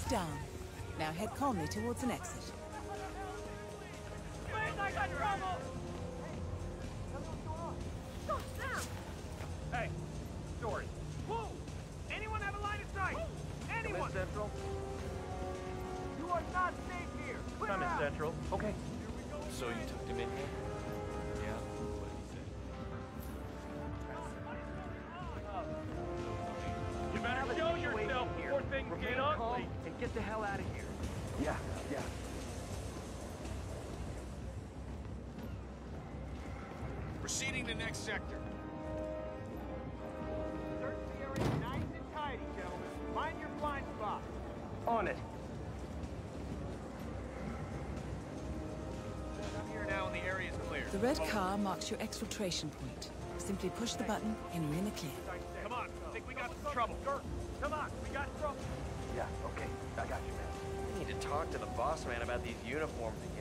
down. Now head calmly towards an exit. I got trouble! Stop, Sam! Hey, story. Whoa! Anyone have a line of sight? Anyone? Central. You are not safe here. Clear I'm in out. Central. Okay. So you took him in here? Yeah, what he said. You better show yourself before things get ugly. And get the hell out of here. Yeah. Proceeding to next sector. Search the area nice and tidy, gentlemen. Mind your blind spot. On it. I'm here now and the area's clear. The red car marks your exfiltration point. Simply push the button and you're in the clear. Come on, I think we got some trouble. Come on, we got trouble. Yeah, okay. I got you, man. I need to talk to the boss man about these uniforms again.